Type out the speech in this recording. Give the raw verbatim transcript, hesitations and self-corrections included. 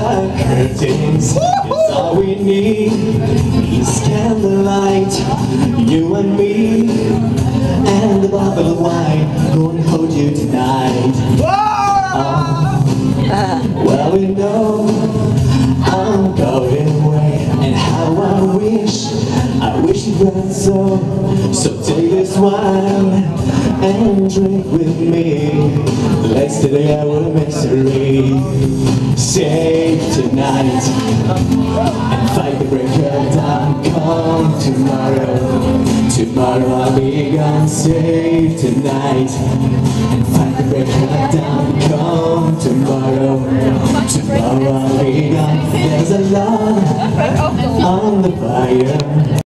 the curtains. It's all we need. It's candlelight, you and me, and the bottle of wine. Gonna hold you tonight. Oh, well, you know I'm going away, and how I wish, I wish it weren't so. So take this wine and drink with me. Let's delay our misery. Save tonight and fight the break of dawn. Come tomorrow, tomorrow I'll be gone. Save tonight and fight the break of dawn. Come tomorrow, tomorrow I'll be gone. There's a log on the fire.